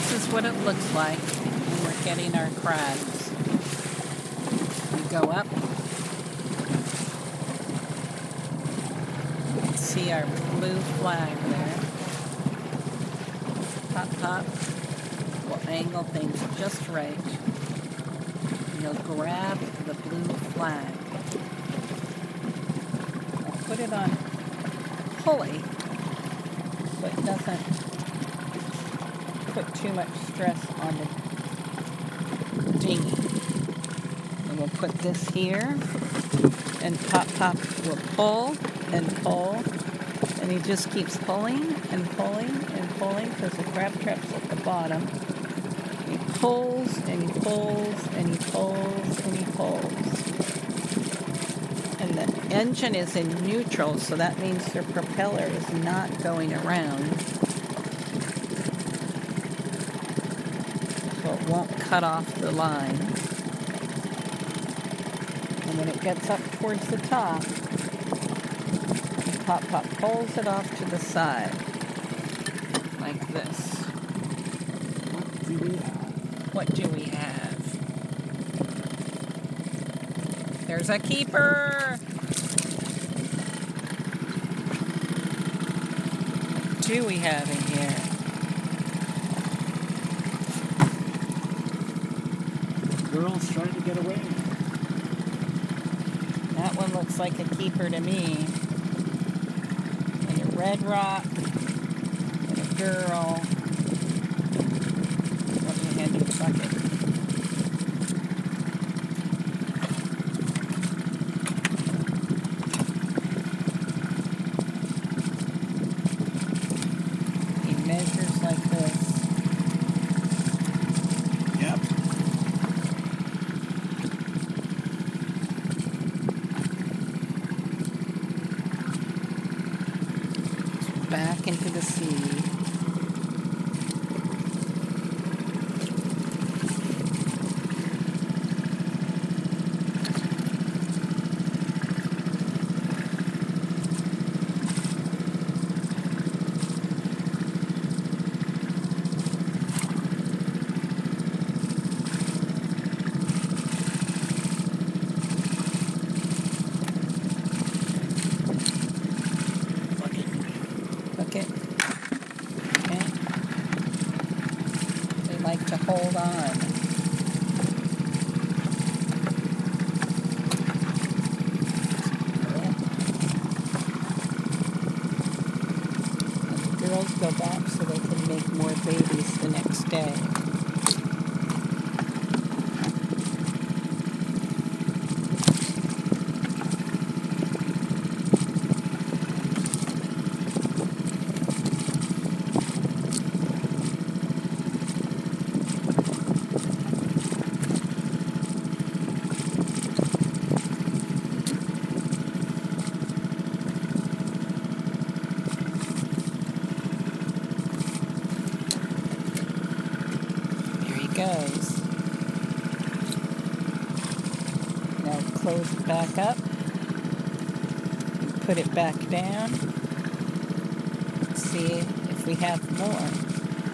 this is what it looks like when we're getting our crabs. We go up. See our blue flag there. Pop, pop. We'll angle things just right. And you'll grab the blue flag. I'll put it on pulley so it doesn't put too much stress on the dinghy. And we'll put this here, and Pop Pop will pull and pull, and he just keeps pulling and pulling and pulling because the crab trap's at the bottom. He pulls and he pulls and he pulls and he pulls. And the engine is in neutral, so that means the propeller is not going around. So it won't cut off the line. And when it gets up towards the top, Pop Pop pulls it off to the side. Like this. What do we have? There's a keeper! What do we have in here? Girl's trying to get away. That one looks like a keeper to me. And a red rock. And a girl. Let me hand you the bucket. He measures like this. Yep. Back into the sea. Okay. They like to hold on. And the girls go back so they can make more babies the next day. Goes. Now close it back up, put it back down, see if we have more.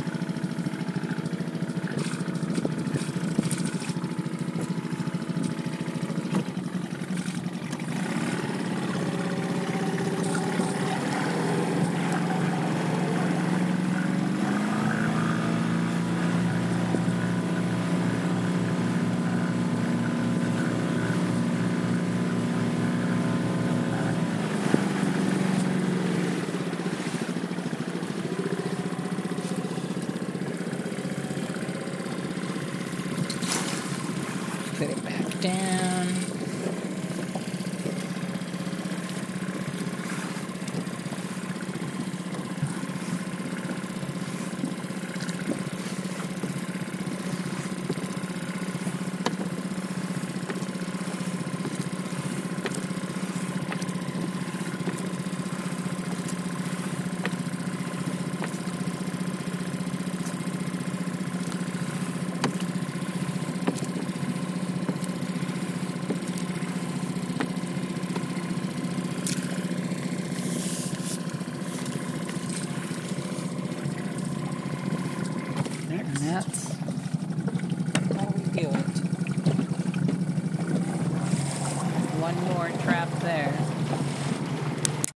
Put it back down. And that's how we do it. One more trap there.